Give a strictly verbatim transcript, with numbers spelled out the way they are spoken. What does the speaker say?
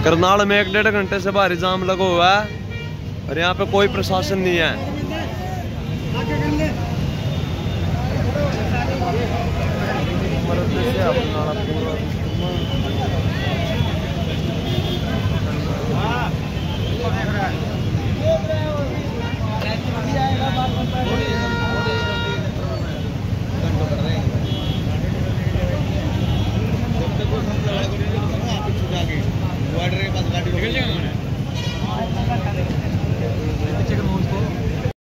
करनाल में एक डेढ़ घंटे से भारी जाम लगा हुआ है और यहाँ पे कोई प्रशासन नहीं है। बॉर्डर के पास गाड़ी